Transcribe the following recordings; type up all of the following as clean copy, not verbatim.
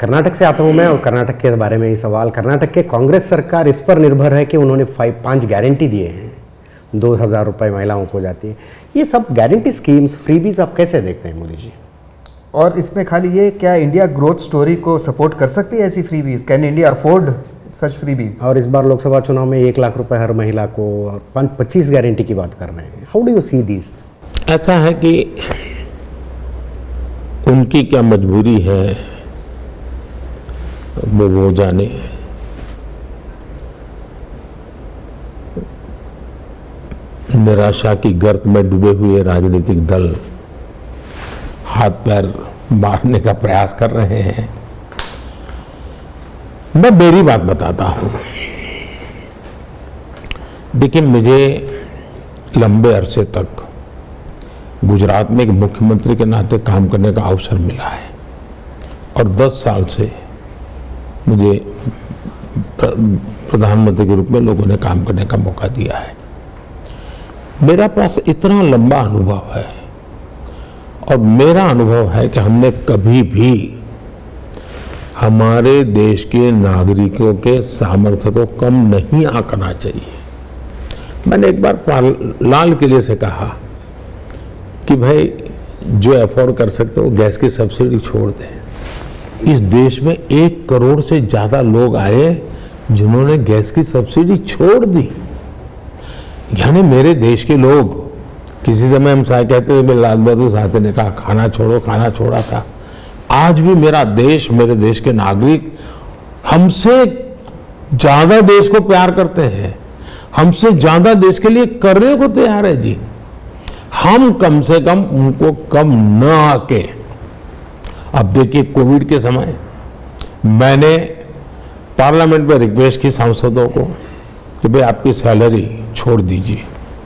कर्नाटक से आता हूं मैं और कर्नाटक के बारे में ही सवाल। कर्नाटक के कांग्रेस सरकार इस पर निर्भर है कि उन्होंने 5 गारंटी दिए हैं, 2000 रुपये महिलाओं को जाती है। ये सब गारंटी स्कीम्स, फ्रीबीज आप कैसे देखते हैं मोदी जी? और इसमें खाली ये, क्या इंडिया ग्रोथ स्टोरी को सपोर्ट कर सकती है ऐसी freebies? Can India afford such freebies? और इस बार लोकसभा चुनाव में 1 लाख रुपए हर महिला को और 25 गारंटी की बात कर रहे हैं। How do you see this? ऐसा है कि उनकी क्या मजबूरी है वो जाने। निराशा की गर्त में डूबे हुए राजनीतिक दल हाथ पैर मारने का प्रयास कर रहे हैं। मैं मेरी बात बताता हूं। देखिए, मुझे लंबे अरसे तक गुजरात में एक मुख्यमंत्री के नाते काम करने का अवसर मिला है और 10 साल से मुझे प्रधानमंत्री के रूप में लोगों ने काम करने का मौका दिया है। मेरा पास इतना लंबा अनुभव है और मेरा अनुभव है कि हमने कभी भी हमारे देश के नागरिकों के सामर्थ्य को कम नहीं आंकना चाहिए। मैंने एक बार लाल किले से कहा कि भाई, जो अफोर्ड कर सकते हो गैस की सब्सिडी छोड़ दें। इस देश में 1 करोड़ से ज्यादा लोग आए जिन्होंने गैस की सब्सिडी छोड़ दी। यानी मेरे देश के लोग, किसी समय हम कहते थे, लाल बहादुर शास्त्री ने कहा खाना छोड़ो, खाना छोड़ा था। आज भी मेरा देश, मेरे देश के नागरिक हमसे ज्यादा देश को प्यार करते हैं, हमसे ज्यादा देश के लिए करने को तैयार है जी। हम कम से कम उनको कम न आके। अब देखिए, कोविड के समय मैंने पार्लियामेंट में रिक्वेस्ट की सांसदों को कि भाई आपकी सैलरी छोड़ दीजिए।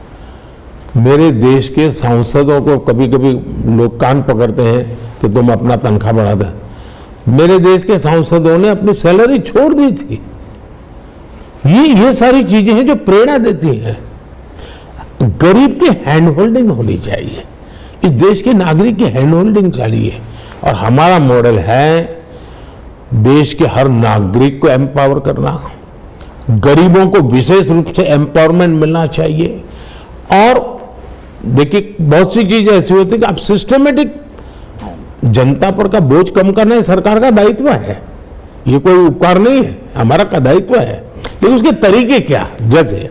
मेरे देश के सांसदों को कभी कभी लोग कान पकड़ते हैं कि तुम अपना तनख्वाह बढ़ा दे। मेरे देश के सांसदों ने अपनी सैलरी छोड़ दी थी। ये सारी चीजें हैं जो प्रेरणा देती हैं। गरीब की हैंड होल्डिंग होनी चाहिए, इस देश के नागरिक की हैंड होल्डिंग चाहिए। और हमारा मॉडल है देश के हर नागरिक को एम्पावर करना, गरीबों को विशेष रूप से एम्पावरमेंट मिलना चाहिए। और देखिए, बहुत सी चीजें ऐसी होती है कि आप सिस्टमेटिक जनता पर का बोझ कम करना है, सरकार का दायित्व है, ये कोई उपकार नहीं है, हमारा का दायित्व है। लेकिन उसके तरीके क्या? जैसे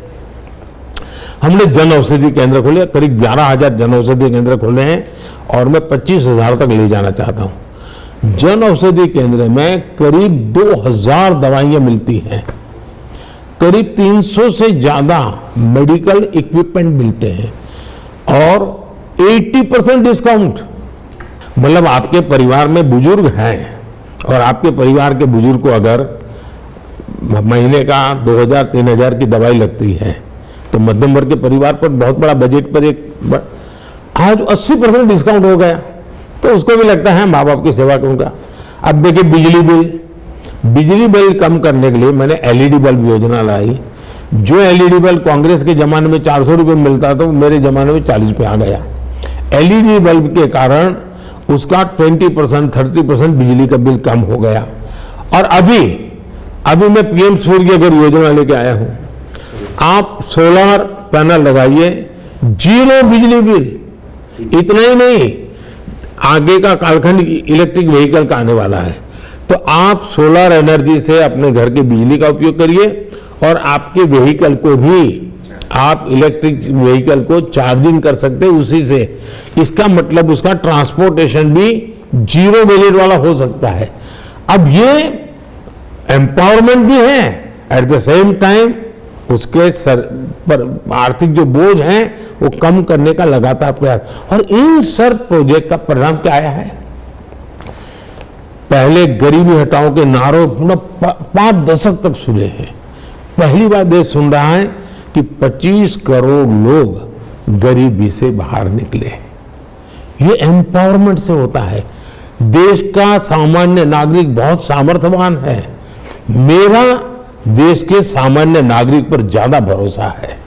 हमने जन औषधि केंद्र खोले, करीब 11,000 जन औषधि केंद्र खोले हैं और मैं 25,000 तक ले जाना चाहता हूं। जन औषधि केंद्र में करीब 2,000 दवाइयां मिलती हैं, करीब 300 से ज्यादा मेडिकल इक्विपमेंट मिलते हैं और 80% डिस्काउंट। मतलब आपके परिवार में बुजुर्ग हैं और आपके परिवार के बुजुर्ग को अगर महीने का 2,000-3,000 की दवाई लगती है तो मध्यम वर्ग के परिवार पर, बहुत बड़ा बजट पर आज 80% डिस्काउंट हो गया, तो उसको भी लगता है माँ बाप की सेवा करूंगा। अब देखिए, बिजली बिल कम करने के लिए मैंने एलईडी बल्ब योजना लाई। जो एलईडी बल्ब कांग्रेस के जमाने में 400 रुपये मिलता था, मेरे जमाने में 40 पे आ गया। एलईडी बल्ब के कारण उसका 20%, 30% बिजली का बिल कम हो गया। और अभी मैं पीएम सूर्य घर योजना लेके आया हूं। आप सोलर पैनल लगाइए, 0 बिजली बिल। इतना ही नहीं, आगे का कालखंड इलेक्ट्रिक व्हीकल का आने वाला है, तो आप सोलर एनर्जी से अपने घर के बिजली का उपयोग करिए और आपके व्हीकल को भी आप इलेक्ट्रिक व्हीकल को चार्जिंग कर सकते हैं उसी से। इसका मतलब उसका ट्रांसपोर्टेशन भी 0 बजट वाला हो सकता है। अब ये एम्पावरमेंट भी है, एट द सेम टाइम उसके सर पर आर्थिक जो बोझ हैं वो कम करने का लगातार प्रयास। और इन सर प्रोजेक्ट का परिणाम क्या आया है? पहले गरीबी हटाओ के नारों 5 दशक तक सुने हैं, पहली बार देश सुन रहा है कि 25 करोड़ लोग गरीबी से बाहर निकले। ये एम्पावरमेंट से होता है। देश का सामान्य नागरिक बहुत सामर्थ्यवान है। मेरा देश के सामान्य नागरिक पर ज्यादा भरोसा है।